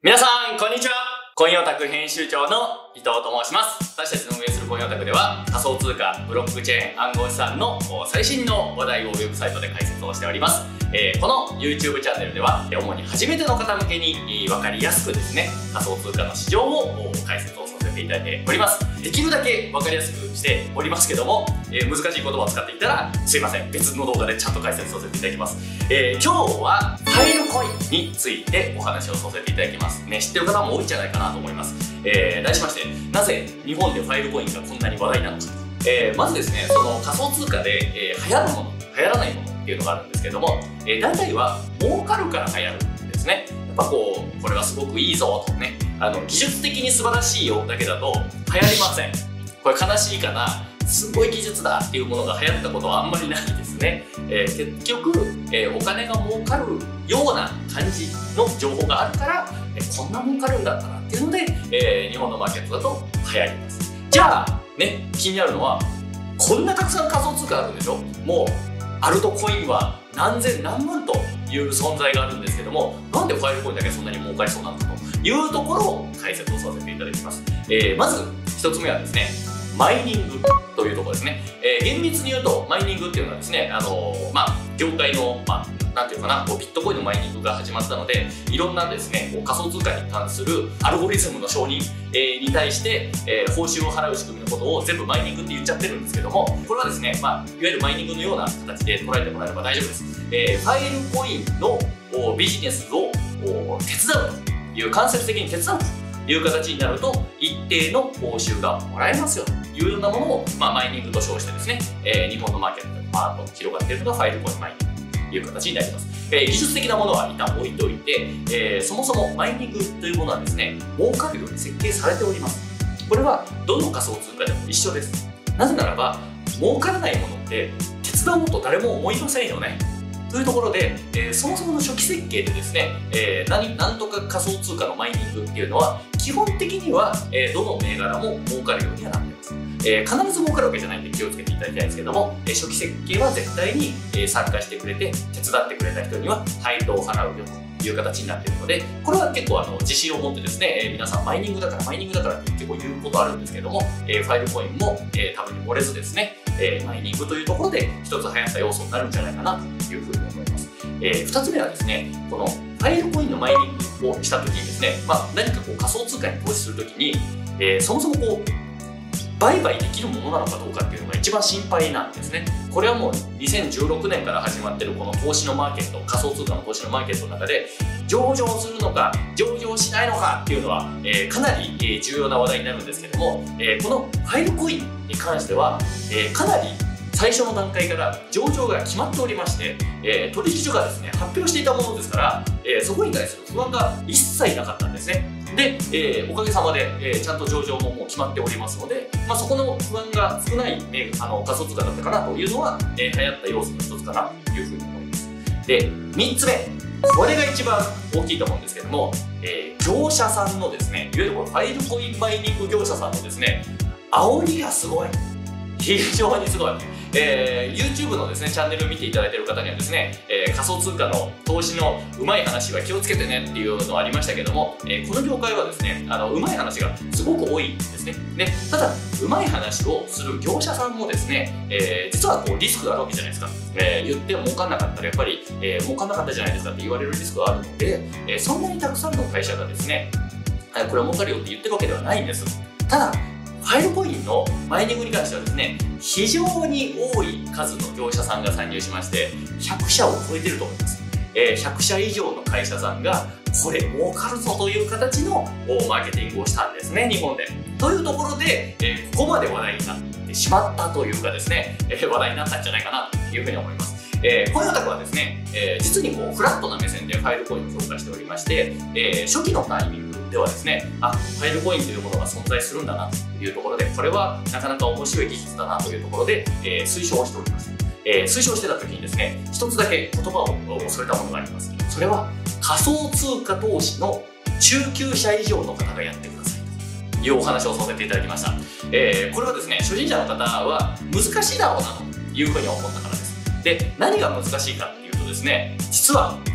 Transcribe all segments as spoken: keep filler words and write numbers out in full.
皆さん、こんにちは。コインオタク編集長の伊藤と申します。私たちの運営するコインオタクでは、仮想通貨、ブロックチェーン、暗号資産の最新の話題をウェブサイトで解説をしております。えー、この YouTube チャンネルでは、主に初めての方向けに分かりやすくですね、仮想通貨の市場を解説をさせていただいております。できるだけ分かりやすくしておりますけども、えー、難しい言葉を使っていたらすいません、別の動画でちゃんと解説させていただきます。えー、今日はファイルコインについてお話をさせていただきますね。知ってる方も多いんじゃないかなと思います。えー、題しまして、なぜ日本でファイルコインがこんなに話題なのか。えー、まずですね、その仮想通貨で、えー、流行るもの、流行らないものっていうのがあるんですけども、えー、大体は儲かるから流行るんですね。やっぱこう、これはすごくいいぞとね、あの技術的に素晴らしいよだけだと流行りません。これ悲しいかな。すごい技術だっていうものが流行ったことはあんまりないですね。えー、結局、えー、お金が儲かるような感じの情報があるから、えー、こんな儲かるんだったらっていうので、えー、日本のマーケットだと流行ります。じゃあね、気になるのはこんなたくさん仮想通貨あるんでしょ。もうアルトコインは何千何万という存在があるんですけども、なんでファイルコインだけそんなに儲かりそうなのかというところを解説をさせていただきます。えー、まずひとつめはですね、マイニングというところですね。えー、厳密に言うとマイニングっていうのはですね、あのー、まあ業界の、まあ、なんていうかな、こうビットコインのマイニングが始まったので、いろんなですね、こう仮想通貨に関するアルゴリズムの承認、えー、に対して、えー、報酬を払う仕組みのことを全部マイニングって言っちゃってるんですけども、これはですね、まあ、いわゆるマイニングのような形で捉えてもらえれば大丈夫です。えー、ファイルコインのビジネスを手伝うという、間接的に手伝うという形になると、一定の報酬がもらえますよというようなものを、まあ、マイニングと称してですね、えー、日本のマーケットでパーッと広がっているのがファイルコインマイニングという形になります。えー、技術的なものは一旦置いておいて、えー、そもそもマイニングというものはですね、儲かるように設計されております。これはどの仮想通貨でも一緒です。なぜならば、儲からないものって手伝おうと誰も思いませんよね。というところで、えー、そもそもの初期設計でですね、えー、何なんとか仮想通貨のマイニングっていうのは基本的には、えー、どの銘柄も儲かるようにはなっています。えー、必ず儲かるわけじゃないんで気をつけていただきたいんですけども、えー、初期設計は絶対に、えー、参加してくれて手伝ってくれた人には配当を払うよという形になっているので、これは結構あの自信を持ってですね、えー、皆さんマイニングだからマイニングだからって結構言うことあるんですけども、えー、ファイルコインも、えー、多分に漏れずですね、えー、マイニングというところで一つ流行った要素になるんじゃないかなというふうに思います。えー、ふたつめはですね、このファイルコインのマイニングをした時にですね、まあ、何かこう仮想通貨に投資する時に、えー、そもそもこう売買できるものなのかどうかっていうのが一番心配なんですね。これはもうにせんじゅうろくねんから始まってるこの投資のマーケット、仮想通貨の投資のマーケットの中で上場するのか上場しないのかっていうのは、えー、かなり、えー、重要な話題になるんですけども、えー、このファイルコインに関しては、えー、かなり最初の段階から上場が決まっておりまして、えー、取引所がですね発表していたものですから、えー、そこに対する不安が一切なかったんですね。で、えー、おかげさまで、えー、ちゃんと上場ももう決まっておりますので、まあ、そこの不安が少ない、えー、あの仮想通貨だったかなというのは、えー、流行った要素の一つかなというふうに思います。で、みっつめ、これが一番大きいと思うんですけども、えー、業者さんのですね、いわゆるこのファイルコインマイニング業者さんのですね、煽りがすごい。非常にすごい。えー、YouTube のですねチャンネルを見ていただいている方にはですね、えー、仮想通貨の投資のうまい話は気をつけてねっていうのはありましたけども、えー、この業界はですねあのうまい話がすごく多いんですね。でただうまい話をする業者さんもですね、えー、実はこうリスクがあるわけじゃないですか。えー、言っても儲かんなかったらやっぱり、えー、儲かんなかったじゃないですかって言われるリスクがあるので、えー、そんなにたくさんの会社がですね、はい、これは儲かるよって言ってるわけではないんです。ただファイルコインのマイニングに関してはですね、非常に多い数の業者さんが参入しまして、ひゃくしゃを超えてると思います。えー、ひゃくしゃ以上の会社さんが、これ儲かるぞという形のマーケティングをしたんですね、日本で。というところで、えー、ここまで話題になってしまったというかですね、えー、話題になったんじゃないかなというふうに思います。えー、コインオタクはですね、えー、実にこうフラットな目線でファイルコインを評価しておりまして、えー、初期のタイミングではですね、あ、ファイルコインというものが存在するんだなというところで、これはなかなか面白い技術だなというところで、えー、推奨をしております。えー、推奨してた時にですね、一つだけ言葉を添えたものがあります。それは仮想通貨投資の中級者以上の方がやってくださいというお話をさせていただきました。えー、これはですね、初心者の方は難しいだろうなというふうに思ったからです。で、何が難しいかっていうとですね、実は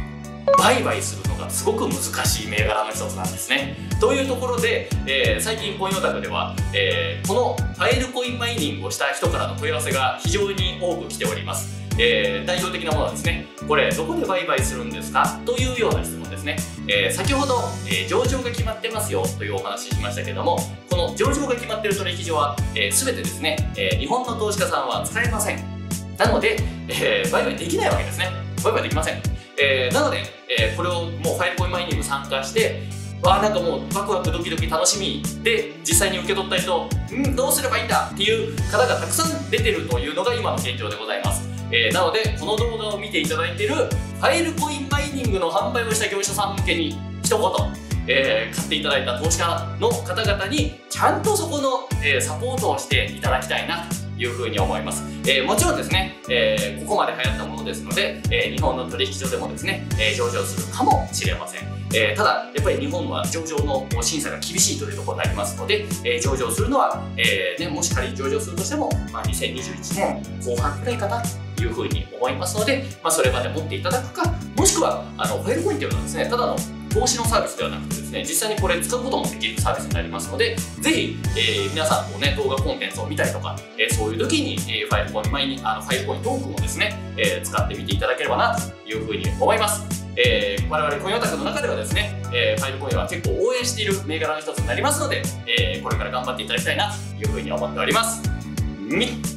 売買するのがすごく難しい銘柄の一つなんですね。というところで、えー、最近コインオタクでは、えー、このファイルコインマイニングをした人からの問い合わせが非常に多く来ております。えー、代表的なものはですね、これどこで売買するんですかというような質問ですね。えー、先ほど、えー、上場が決まってますよというお話ししましたけども、この上場が決まっている取引所は、えー、全てですね、えー、日本の投資家さんは使えません。なので、えー、売買できないわけですね。売買できません。えー、なので、えー、これをもうファイルコインマイニング参加して、わあなんかもうワクワクドキドキ楽しみで実際に受け取った人、んどうすればいいんだっていう方がたくさん出てるというのが今の現状でございます。えー、なのでこの動画を見ていただいているファイルコインマイニングの販売をした業者さん向けに一言、えー、買っていただいた投資家の方々にちゃんとそこの、えー、サポートをしていただきたいなというふうに思います。えー、もちろんですね、えー、ここまで流行ったものですので、えー、日本の取引所でもですね、えー、上場するかもしれません。えー、ただやっぱり日本は上場の審査が厳しいというところになりますので、えー、上場するのは、えーね、もし仮に上場するとしても、まあ、にせんにじゅういちねんこう半くらいかなというふうに思いますので、まあ、それまで持っていただくか、もしくはあのファイルコインというのはですね、ただの投資のサービスではなくてですね、実際にこれ使うこともできるサービスになりますので、ぜひ、えー、皆さんこう、ね、動画コンテンツを見たりとか、えー、そういう時に、えー、ファイルコイン前にあのファイルコイントークンをですね、えー、使ってみていただければなというふうに思います。えー、我々コインオタクの中ではですね、えー、ファイルコインは結構応援している銘柄の一つになりますので、えー、これから頑張っていただきたいなというふうに思っております。み